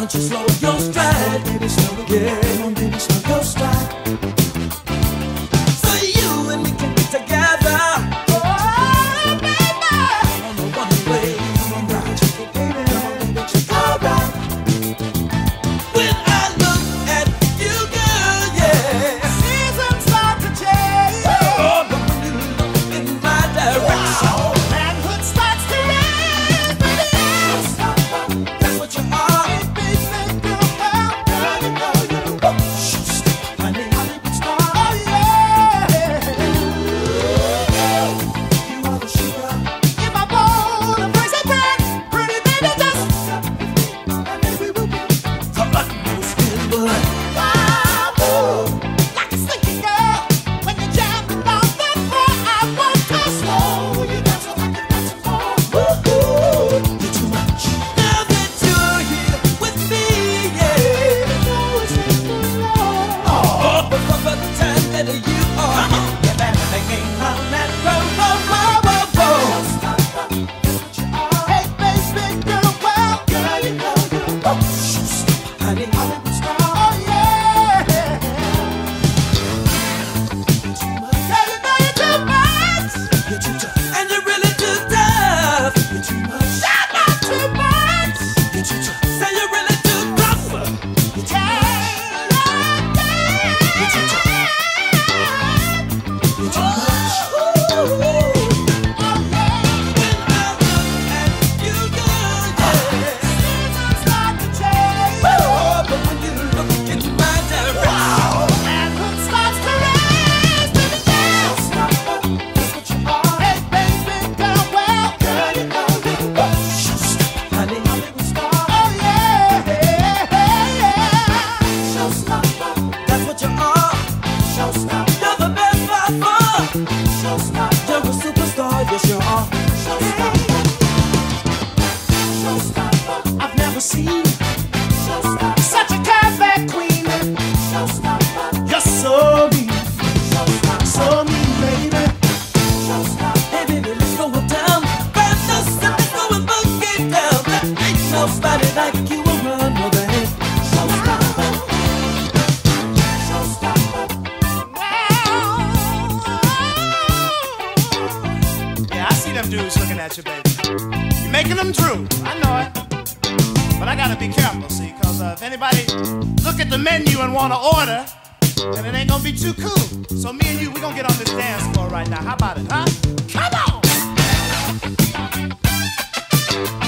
don't you slow your stride? Baby, slow it down. Come on, baby, slow your stride. So you and me can get together. Oh, baby, on the one way. Come on, baby, check it, baby. Come on, baby, check it. All right. When I look at you, girl, yeah, seasons start to change. Oh, but when you look in my direction, manhood starts to rise. Baby, that's what you are. I've never seen such a perfect queen. You're so mean, baby. Hey, baby, let's go down. Let's go and boogie down. There ain't nobody like you around, no, there ain't. Yeah, I see them dudes looking at you, baby. You're making them drool, I know it. But I gotta be careful, see, cause if anybody look at the menu and wanna order, then it ain't gonna be too cool. So me and you, we gonna get on this dance floor right now. How about it, huh? Come on!